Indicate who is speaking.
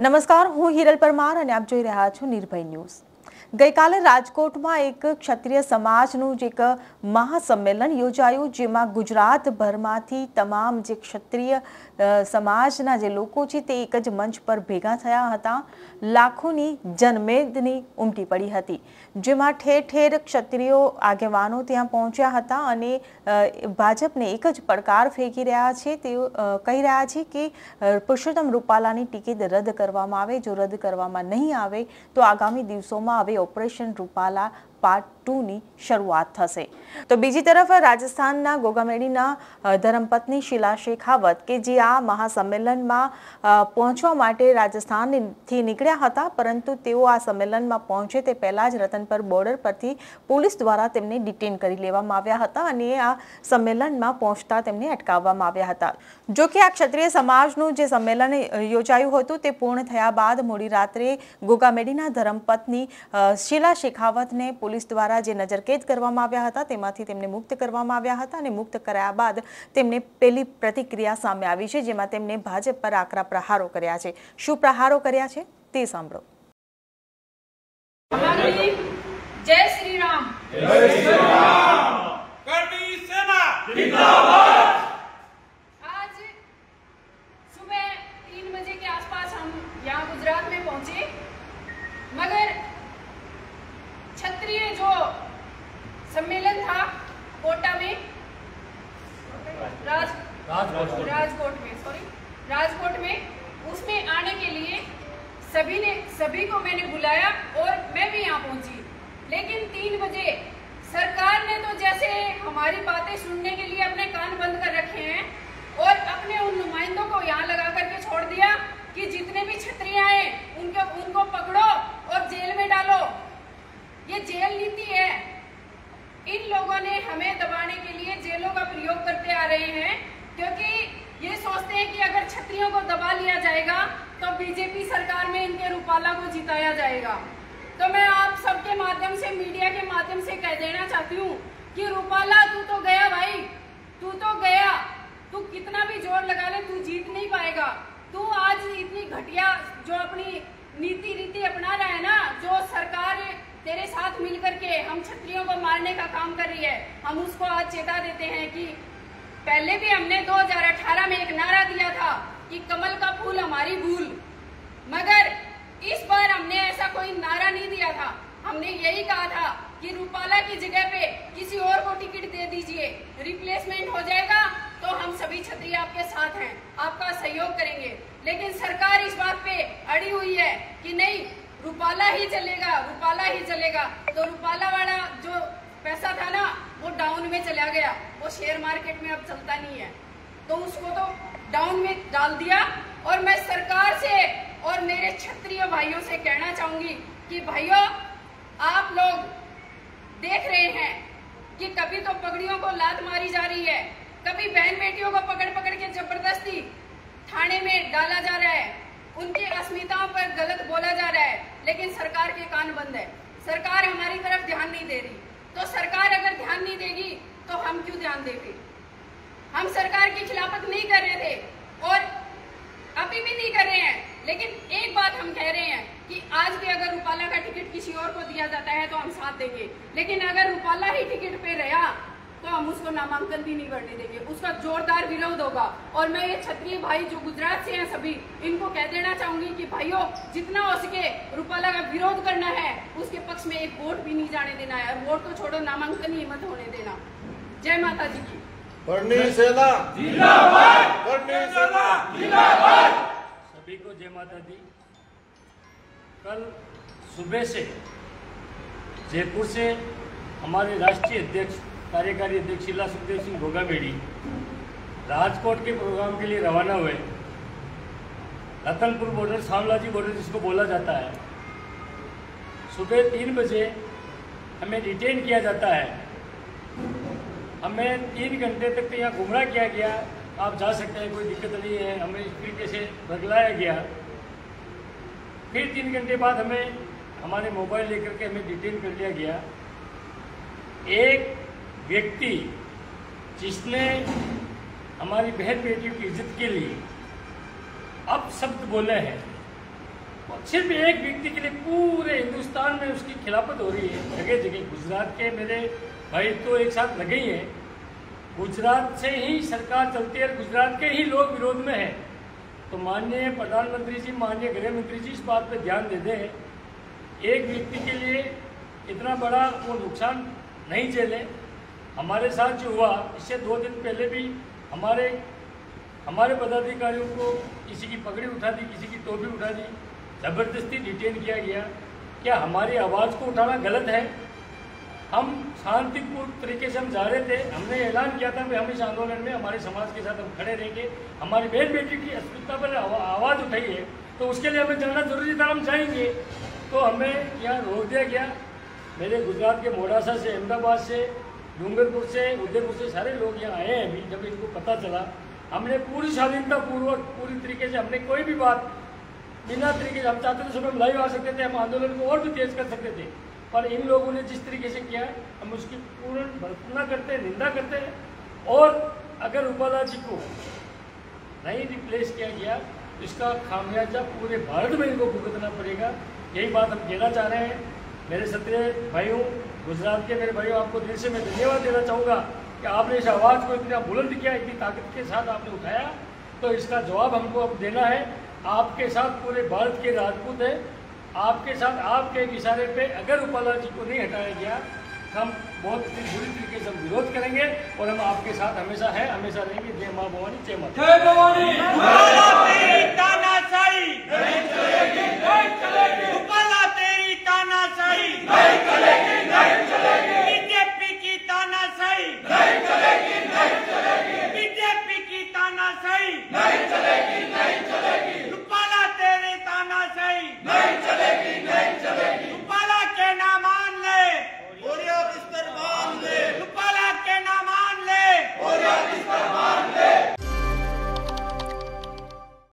Speaker 1: નમસ્કાર, હું હિરલ પરમાર અને આપ જોઈ રહ્યા છો નિર્ભય ન્યૂઝ। ગઈકાલે રાજકોટમાં એક ક્ષત્રિય સમાજનું જે એક મહાસંમેલન યોજાયું, જેમાં ગુજરાતભરમાંથી તમામ જે ક્ષત્રિય સમાજના જે લોકો છે તે એક જ મંચ પર ભેગા થયા હતા। લાખોની જનમેદની ઉમટી પડી હતી, જેમાં ઠેર ઠેર ક્ષત્રિયો આગેવાનો ત્યાં પહોંચ્યા હતા અને ભાજપને એક જ પડકાર ફેંકી રહ્યા છે। તેઓ કહી રહ્યા છે કે પુરુષોત્તમ રૂપાલાની ટિકિટ રદ કરવામાં આવે। જો રદ કરવામાં નહીં આવે તો આગામી દિવસોમાં હવે ऑपरेशन रूपाला पार्ट 2 ની શરૂઆત થશે। તો બીજી તરફ રાજસ્થાનના ગોગામેડીના ધર્મપત્ની શીલા શેખાવત કે જે આ મહાસંમેલનમાં પહોંચવા માટે રાજસ્થાનથી નીકળ્યા હતા, પરંતુ તેઓ આ સંમેલનમાં પહોંચે તે પહેલા જ રતનપર બોર્ડર પરથી પોલીસ દ્વારા તેમને ડિટેન કરી લેવામાં આવ્યા હતા અને આ સંમેલનમાં પહોંચતા તેમને અટકાવવામાં આવ્યા હતા। જો કે આ ક્ષત્રિય સમાજનું જે સંમેલન યોજાયું હતું તે પૂર્ણ થયા બાદ મોડી રાત્રે ગોગામેડીના ધર્મપત્ની શીલા શેખાવતને પોલીસ દ્વારા જે નજરકેદ કરવામાં આવ્યા હતા તેમાંથી તેમને મુક્ત કરવામાં આવ્યા હતા અને મુક્ત કર્યા બાદ તેમને પહેલી પ્રતિક્રિયા સામે આવી છે, જેમાં તેમને ભાજપ પર આકરા પ્રહારો કર્યા છે। શું પ્રહારો કર્યા છે તે સાંભળો।
Speaker 2: जय श्री राम। जय श्री राम। करनी सेना जिंदाबाद। आज सुबह 3 बजे के आसपास हम यहाँ गुजरात में पहुंचे, मगर क्षत्रिय जो सम्मेलन था कोटा में राजकोट में उसमें आने के लिए सभी को मैंने बुलाया और मैं भी यहाँ पहुंची। लेकिन 3 बजे सरकार ने तो जैसे हमारी बातें सुनने के लिए अपने कान बंद कर रखे हैं और अपने उन नुमाइंदों को यहाँ लगा करके छोड़ दिया कि जितने भी क्षत्रिय हैं उनको पकड़ो और जेल में डालो। ये जेल नीति है। इन लोगों ने हमें दबाने के लिए जेलों का प्रयोग करते आ रहे हैं, क्योंकि ये सोचते हैं कि अगर क्षत्रियों को दबा लिया जाएगा तो बीजेपी सरकार में इनके रूपाला को जिताया जाएगा। तो मैं आप सबके माध्यम से, मीडिया के माध्यम से कह देना चाहती हूँ कि रूपाला तू तो गया भाई, तू तो गया। तू कितना भी जोर लगा ले तू जीत नहीं पाएगा। तू आज इतनी घटिया जो अपनी नीति रीति अपना रहा है ना, जो सरकार तेरे साथ मिलकर के हम क्षत्रियों को मारने का काम कर रही है, हम उसको आज चेता देते हैं कि पहले भी हमने 2018 में एक नारा दिया था कि कमल का फूल हमारी भूल, मगर इस बार हमने ऐसा कोई नारा नहीं दिया था। हमने यही कहा था कि रूपाला की जगह पे किसी और को टिकट दे दीजिए, रिप्लेसमेंट हो जाएगा तो हम सभी क्षत्रिय आपके साथ हैं, आपका सहयोग करेंगे। लेकिन सरकार इस बात पे अड़ी हुई है कि नहीं, रूपाला ही चलेगा, रूपाला ही चलेगा। तो रूपाला वाला जो पैसा था ना वो डाउन में चला गया, वो शेयर मार्केट में अब चलता नहीं है, तो उसको तो डाउन में डाल दिया। और मैं सरकार से और मेरे क्षत्रिय भाइयों से कहना चाहूंगी कि भाइयों, आप लोग देख रहे हैं कि कभी तो पगड़ियों को लात मारी जा रही है, कभी बहन बेटियों को पकड़ पकड़ के जबरदस्ती थाने में डाला जा रहा है, उनकी अस्मिताओं पर गलत बोला जा रहा है, लेकिन सरकार के कान बंद है। सरकार हमारी तरफ ध्यान नहीं दे रही। तो सरकार अगर ध्यान नहीं देगी तो हम क्यों ध्यान देंगे? हम सरकार की खिलाफत नहीं कर रहे थे और अभी भी नहीं कर रहे हैं, लेकिन एक बात हम कह रहे हैं कि आज भी अगर रूपाला का टिकट किसी और को दिया जाता है तो हम साथ देंगे, लेकिन अगर रूपाला ही टिकट पे रहा तो हम उसको नामांकन भी नहीं करने देंगे, उसका जोरदार विरोध होगा। और मैं ये क्षत्रिय भाई जो गुजरात से हैं सभी, इनको कह देना चाहूंगी कि भाइयों, जितना हो सके रूपाला का विरोध करना है, उसके पक्ष में एक वोट भी नहीं जाने देना है, और वोट तो छोड़ो, नामांकन ही मत होने देना। जय माता जी की।
Speaker 3: करनी सेना जिंदाबाद। करनी सेना जिंदाबाद।
Speaker 4: सभी को जय माता दी। कल सुबह से जयपुर से हमारे राष्ट्रीय अध्यक्ष, कार्यकारी अध्यक्ष शीला सुखदेव सिंह गोगामेडी राजकोट के प्रोग्राम के लिए रवाना हुए। रतनपुर बॉर्डर, शामलाजी बॉर्डर जिसको बोला जाता है, सुबह 3 बजे हमें डिटेन किया जाता है। हमें 3 घंटे तक तो यहाँ गुमराह किया गया, आप जा सकते हैं, कोई दिक्कत नहीं है, हमें इस तरीके से भगलाया गया। फिर 3 घंटे बाद हमें हमारे मोबाइल लेकर के हमें डिटेन कर लिया गया। एक व्यक्ति जिसने हमारी बहन बेटियों की इज्जत के लिए अब शब्द बोले हैं, सिर्फ एक व्यक्ति के लिए पूरे हिंदुस्तान में उसकी खिलाफत हो रही है जगह जगह। गुजरात के मेरे भाई तो एक साथ लगे ही हैं, गुजरात से ही सरकार चलती है, गुजरात के ही लोग विरोध में हैं। तो माननीय प्रधानमंत्री जी, माननीय गृह मंत्री जी इस बात पे ध्यान दे दें, एक व्यक्ति के लिए इतना बड़ा वो नुकसान नहीं झेले। हमारे साथ जो हुआ इससे 2 दिन पहले भी हमारे पदाधिकारियों को किसी की पगड़ी उठा दी, किसी की टोपी उठा दी, ज़बरदस्ती डिटेन किया गया। क्या हमारी आवाज़ को उठाना गलत है? हम शांतिपूर्ण तरीके से हम जा रहे थे, हमने ऐलान किया था कि हम इस आंदोलन में हमारे समाज के साथ हम खड़े रहेंगे। हमारी बहन बेटी की अस्मिता पर आवाज़ उठाई है तो उसके लिए हमें जाना जरूरी था, हम जाएंगे। तो हमें यहाँ रोक दिया गया। मेरे गुजरात के मोडासा से, अहमदाबाद से, डूंगरपुर से, उदयपुर से सारे लोग यहाँ आए हैं। अभी जब इनको पता चला, हमने पूरी शालीनतापूर्वक पूरी तरीके से हमने कोई भी बात बिना तरीके से, हम चाहते थे सुबह हम लाइव आ सकते थे, हम आंदोलन को और भी तेज कर सकते थे, पर इन लोगों ने जिस तरीके से किया हम उसकी पूर्ण भर्त्सना करते हैं, निंदा करते हैं। और अगर रूपाला जी को नहीं रिप्लेस किया गया इसका खामियाजा पूरे भारत में इनको भुगतना पड़ेगा। यही बात हम कहना चाह रहे हैं। मेरे क्षत्रिय भाइयों, गुजरात के मेरे भाइयों, आपको दिल से मैं धन्यवाद देना चाहूँगा कि आपने इस आवाज़ को इतना बुलंद किया, इतनी ताकत के साथ आपने उठाया। तो इसका जवाब हमको अब देना है। आपके साथ पूरे भारत के राजपूत है, आपके साथ आपके एक इशारे पे अगर रूपाला जी को नहीं हटाया गया हम बहुत बुरी तरीके से हम विरोध करेंगे और हम आपके साथ हमेशा है, हमेशा रहेंगे। जय माँ भवानी, जय माता।